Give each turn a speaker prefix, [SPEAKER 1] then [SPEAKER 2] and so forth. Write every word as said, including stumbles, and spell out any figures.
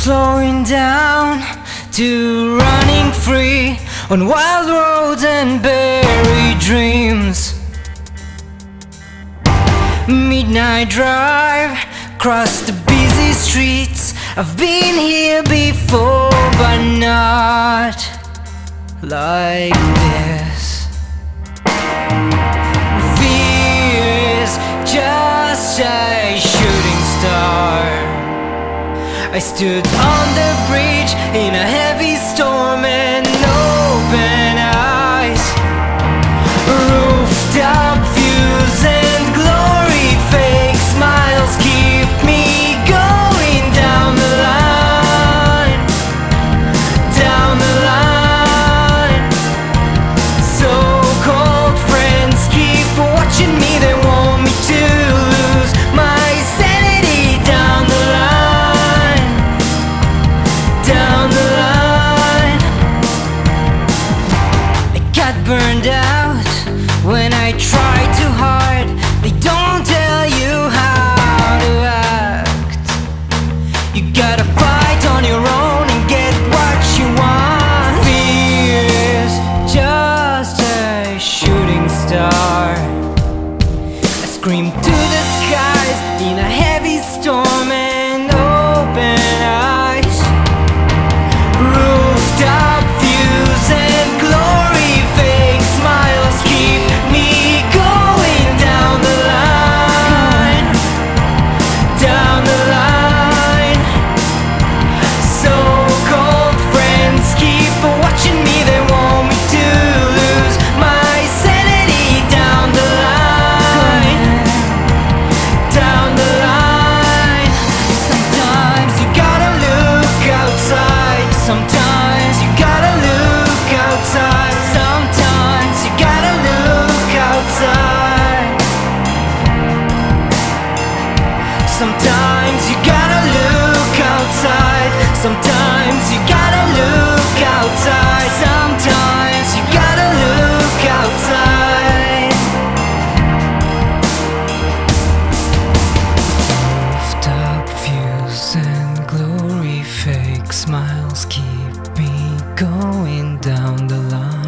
[SPEAKER 1] slowing down to running free on wild roads and buried dreams. Midnight drive across the busy streets. I've been here before, but not like this. Fear is just a shooting star. I stood on the bridge in a heavy storm and open eyes. Rooftop views and glory, fake smiles keep me going down the line, down the line. So-called friends keep watching me, they want me to lose my sanity. Down the line, down the line. I got burned out when I try too hard. They don't tell you how to act. You gotta fight on your own and get what you want. Fear is just a shooting star. I scream to the skies in a heavy storm and open eyes. Rooftop views and glory, fake smiles keep me going down the line, down the line. So-called friends keep watching me, they want me to lose my sanity. Down the line, down the line. Sometimes you gotta look outside. Sometimes you gotta look outside. Sometimes you gotta look outside. Sometimes you gotta look outside. Sometimes you gotta look outside. Sometimes you gotta look outside. Rooftop views and glory, fake smiles keep me going down the line.